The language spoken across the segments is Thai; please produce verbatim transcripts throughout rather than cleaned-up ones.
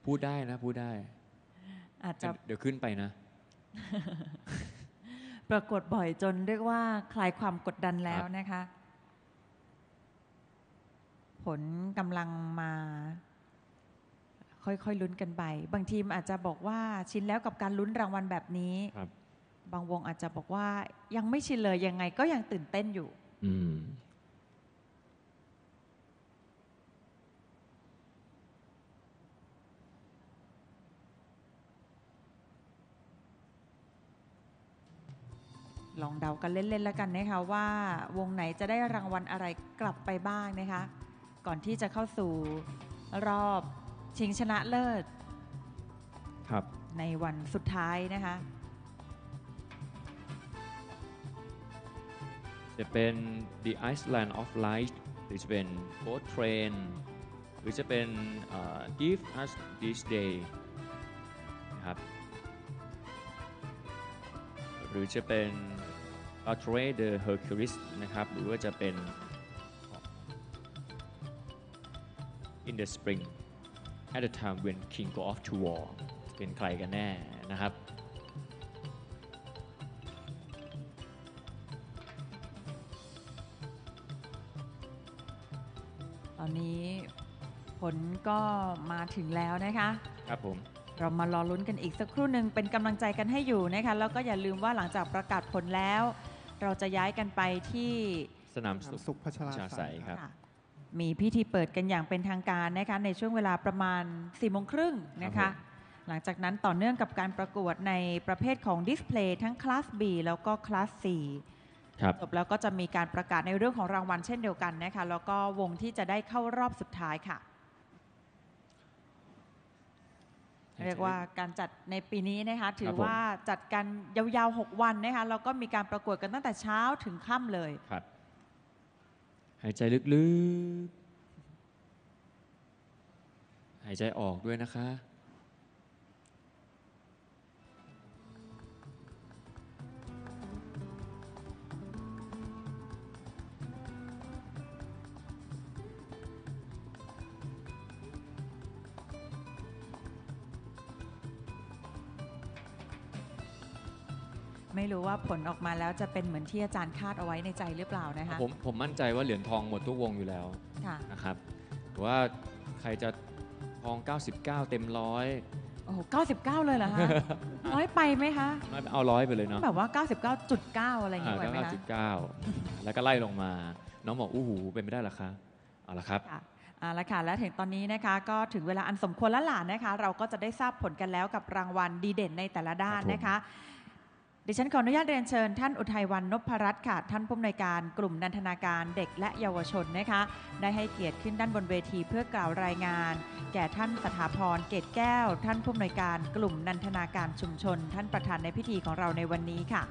พูดได้นะพูดได้อาจจะเดี๋ยวขึ้นไปนะปรากฏบ่อยจนเรียกว่าคลายความกดดันแล้วนะคะ ผลกำลังมาค่อยๆลุ้นกันไปบางทีมอาจจะบอกว่าชินแล้วกับการลุ้นรางวัลแบบนี้บางวงอาจจะบอกว่ายังไม่ชินเลยยังไงก็ยังตื่นเต้นอยู่อืมลองเดากันเล่นๆแล้วกันนะคะว่าวงไหนจะได้รางวัลอะไรกลับไปบ้างนะคะก่อนที่จะเข้าสู่รอบชิงชนะเลิศครับในวันสุดท้ายนะคะจะเป็น The Island of Light หรือจะเป็น Boat Train หรือจะเป็น uh, Give Us This Day นะครับหรือจะเป็น Arthur de Hercules นะครับหรือว่าจะเป็น In the Spring at the time when King go off to war เป็นใครกันแน่นะครับตอนนี้ผลก็มาถึงแล้วนะคะครับผมเรามารอลุ้นกันอีกสักครู่หนึ่งเป็นกำลังใจกันให้อยู่นะคะแล้วก็อย่าลืมว่าหลังจากประกาศผลแล้วเราจะย้ายกันไปที่สนามสุขพัชราไสยครับมีพิธีเปิดกันอย่างเป็นทางการนะคะในช่วงเวลาประมาณสี่โมงครึ่งนะคะหลังจากนั้นต่อเนื่องกับการประกวดในประเภทของดิสเพลย์ทั้งคลาส B แล้วก็คลาส C จบแล้วก็จะมีการประกาศในเรื่องของรางวัลเช่นเดียวกันนะคะแล้วก็วงที่จะได้เข้ารอบสุดท้ายค่ะเรียกว่าการจัดในปีนี้นะคะถือว่าจัดกันยาวๆหกวันนะคะแล้วก็มีการประกวดกันตั้งแต่เช้าถึงค่ำเลยครับหายใจลึกๆหายใจออกด้วยนะคะไม่รู้ว่าผลออกมาแล้วจะเป็นเหมือนที่อาจารย์คาดเอาไว้ในใจหรือเปล่านะคะผมผมมั่นใจว่าเหรียญทองหมดทุกวงอยู่แล้วนะครับแต่ว่าใครจะทองเก้าสิบเก้าเต็มร้อยโอ้โหเก้าสิบเก้าเลยเหรอคะน้อยไปไหมคะไม่เอาร้อยไปเลยเนาะแบบว่า เก้าสิบเก้าจุดเก้า อะไรอย่างเงี้ยไหมคะเก้าสิบเก้าแล้วก็ไล่ลงมาน้องบอกอู้หูเป็นไม่ได้หรอคะเอาละครับเอาละค่ะและถึงตอนนี้นะคะก็ถึงเวลาอันสมควรแล้วล่ะนะคะเราก็จะได้ทราบผลกันแล้วกับรางวัลดีเด่นในแต่ละด้านนะคะดิฉันขออนุญาตเรียนเชิญท่านอุทัยวรรณนพรัตน์ค่ะท่านผู้อำนวยการกลุ่มนันทนาการเด็กและเยาวชนนะคะได้ให้เกียรติขึ้นด้านบนเวทีเพื่อกล่าวรายงานแก่ท่านสถาพรเกตแก้วท่านผู้อำนวยการกลุ่มนันทนาการชุมชนท่านประธานในพิธีของเราในวันนี้ค่ะ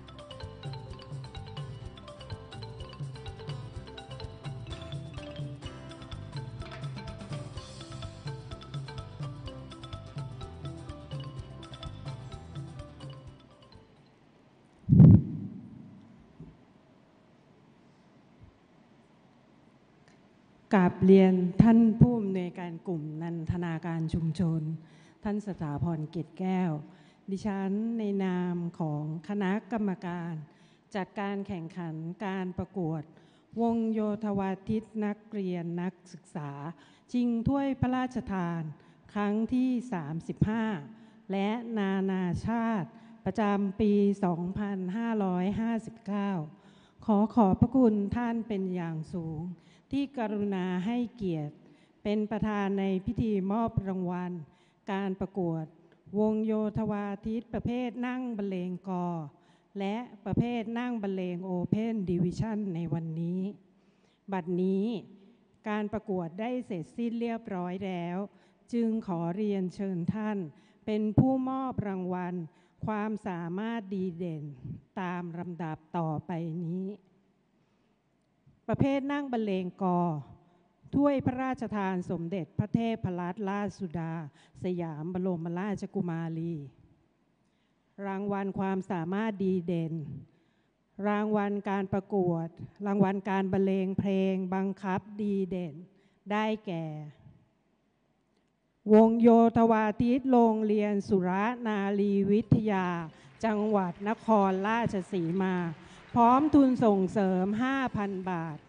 กราบเรียนท่านผู้อำนวยการกลุ่มนันทนาการชุมชนท่านสถาพรเกตแก้วดิฉันในนามของคณะกรรมการจัดการแข่งขันการประกวดวงโยธวาทิตนักเรียนนักศึกษาชิงถ้วยพระราชทานครั้งที่สามสิบห้าและนานาชาติประจำปี สองพันห้าร้อยห้าสิบเก้า ขอขอบพระคุณท่านเป็นอย่างสูงที่กรุณาให้เกียรติเป็นประธานในพิธีมอบรางวัลการประกวดวงโยธวาทิตประเภทนั่งบรรเลงกอและประเภทนั่งบรรเลงโอเพนดิวิชั่นในวันนี้บัดนี้การประกวดได้เสร็จสิ้นเรียบร้อยแล้วจึงขอเรียนเชิญท่านเป็นผู้มอบรางวัลความสามารถดีเด่นตามลำดับต่อไปนี้ประเภทนั่งบรรเลงกอถ้วยพระราชทานสมเด็จพระเทพรัตนราชสุดาสยามบรมราชกุมารีรางวัลความสามารถดีเด่นรางวัลการประกวดรางวัลการบรรเลงเพลงบังคับดีเด่นได้แก่วงโยธวาทิตโรงเรียนสุรนารีวิทยาจังหวัดนครราชสีมาพร้อมทุนส่งเสริม ห้าพัน บาท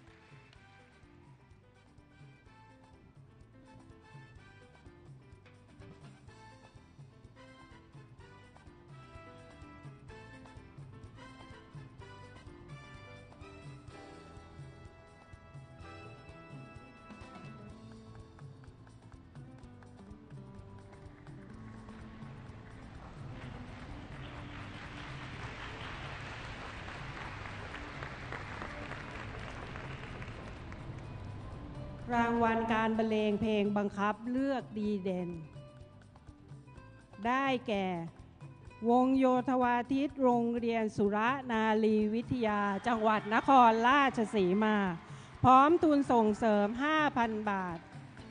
รางวัลการบรรเลงเพลงบังคับเลือกดีเด่นได้แก่วงโยธวาทิตโรงเรียนสุรนารีวิทยาจังหวัดนครราชสีมาพร้อมทุนส่งเสริม ห้าพัน บาท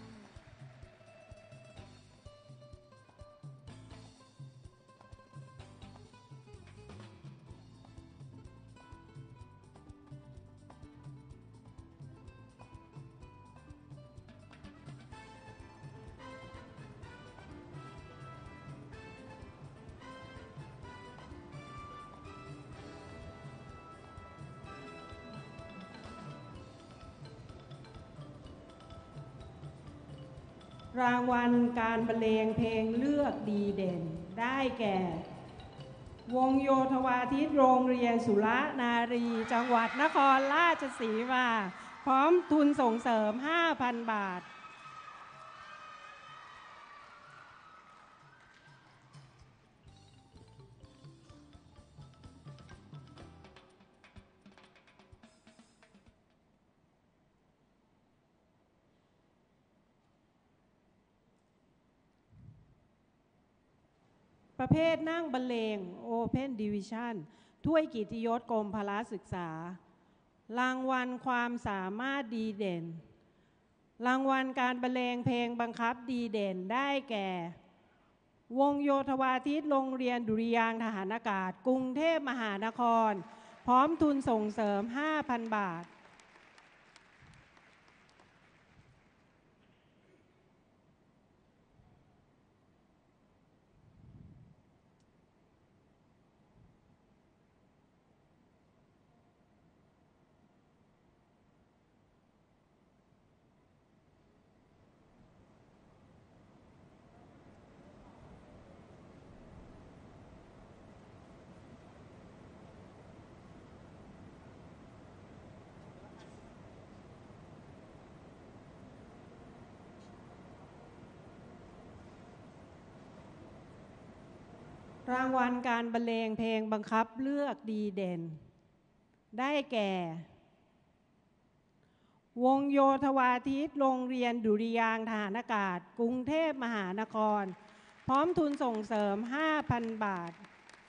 รางวัลการบรรเลงเพลงเลือกดีเด่นได้แก่วงโยธวาทิตโรงเรียนสุรนารีจังหวัดนครราชสีมาพร้อมทุนส่งเสริม ห้าพัน บาทประเภทนั่งบรรเลง Open Division ถ้วยเกียรติยศกรมพละศึกษารางวัลความสามารถดีเด่นรางวัลการบรรเลงเพลงบังคับดีเด่นได้แก่วงโยธวาทิตโรงเรียนดุริยางค์ทหารอากาศกรุงเทพมหานครพร้อมทุนส่งเสริม ห้าพัน บาทรางวัลการบรรเลงเพลงบังคับเลือกดีเด่นได้แก่วงโยธวาทิตโรงเรียนดุริยางค์ทหารอากาศกรุงเทพมหานครพร้อมทุนส่งเสริม ห้าพัน บาท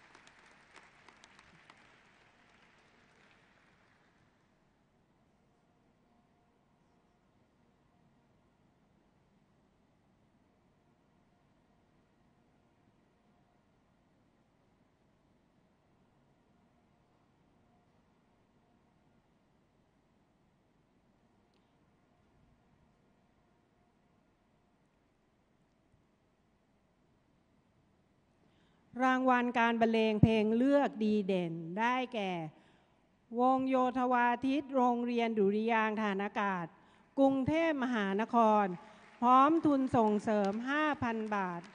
รางวัลการบรรเลงเพลงเลือกดีเด่นได้แก่วงโยธวาทิตโรงเรียนดุริยางค์ทหารอากาศกรุงเทพมหานครพร้อมทุนส่งเสริม ห้าพัน บาท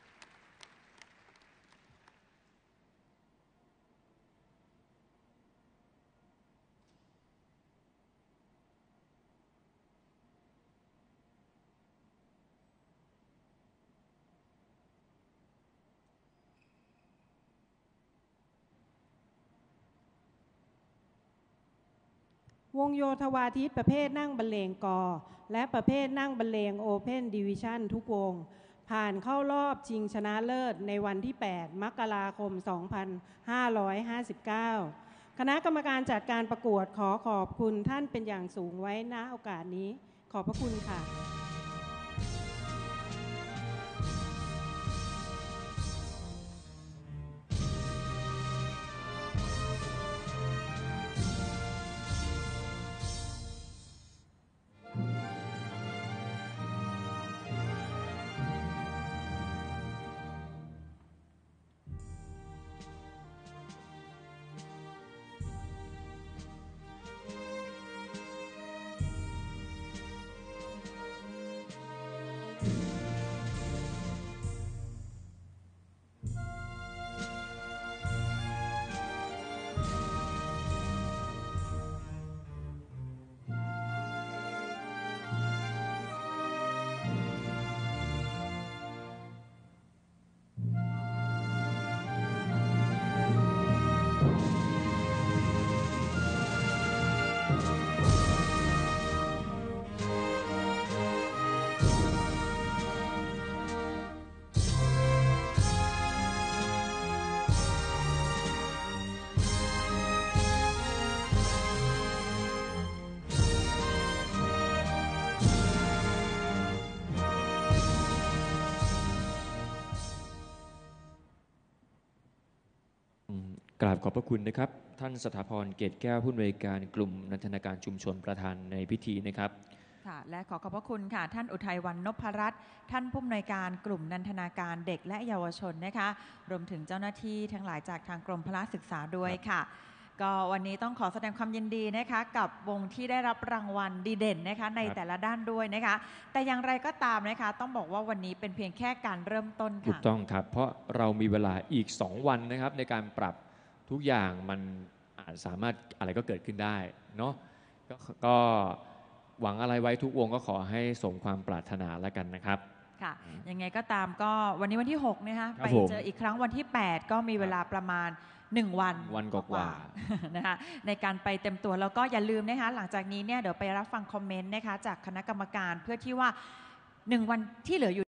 วงโยธวาทิตประเภทนั่งบรรเลงกอและประเภทนั่งบรรเลง Open Division ทุกวงผ่านเข้ารอบชิงชนะเลิศในวันที่ แปด มกราคม สองพันห้าร้อยห้าสิบเก้า คณะกรรมการจัดการประกวดขอขอบคุณท่านเป็นอย่างสูงไว้ณโอกาสนี้ขอบพระคุณค่ะกราบขอบพระคุณนะครับท่านสถาพรเกตแก้วผู้อำนวยการกลุ่มนันทนาการชุมชนประธานในพิธีนะครับค่ะและขอขอบพระคุณค่ะท่านอุทัยวรรณนพรัตน์ท่านผู้อำนวยการกลุ่มนันทนาการเด็กและเยาวชนนะคะรวมถึงเจ้าหน้าที่ทั้งหลายจากทางกรมพละศึกษาด้วยค่ะก็วันนี้ต้องขอแสดงความยินดีนะคะกับวงที่ได้รับรางวัลดีเด่นนะคะในแต่ละด้านด้วยนะคะแต่อย่างไรก็ตามนะคะต้องบอกว่าวันนี้เป็นเพียงแค่การเริ่มต้นค่ะถูกต้องครับเพราะเรามีเวลาอีกสองวันนะครับในการปรับทุกอย่างมันอาจสามารถอะไรก็เกิดขึ้นได้เนาะก็ก็หวังอะไรไว้ทุกวงก็ขอให้สมความปรารถนาแล้วกันนะครับค่ะยังไงก็ตามก็วันนี้วันที่หกนะคะไปเจออีกครั้งวันที่แปดก็มีเวลาประมาณหนึ่งวันวันกว่าๆนะคะในการไปเต็มตัวแล้วก็อย่าลืมนะคะหลังจากนี้เนี่ยเดี๋ยวไปรับฟังคอมเมนต์นะคะจากคณะกรรมการเพื่อที่ว่าหนึ่งวันที่เหลืออยู่